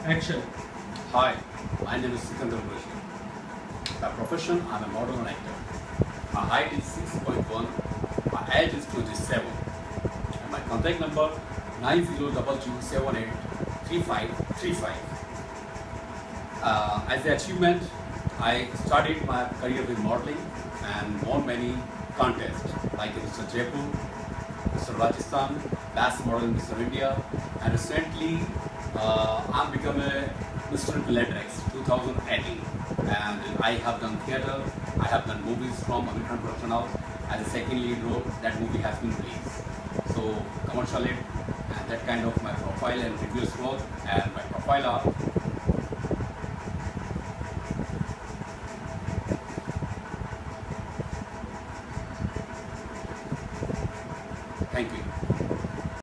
Action. Hi, my name is Sikandar. By profession, I'm a model and actor. My height is 6.1, my age is 27, and my contact number 9022783535. As an achievement, I started my career with modeling and won many contests like Mr. Jaipur, Mr. Rajasthan, Best Model in Mr. India, and recently I'm become a Mr. Bellatrix 2018, and I have done theatre, I have done movies from American Production House as a second lead role. That movie has been released. So commercial it, and that kind of my profile and previous work and my profile are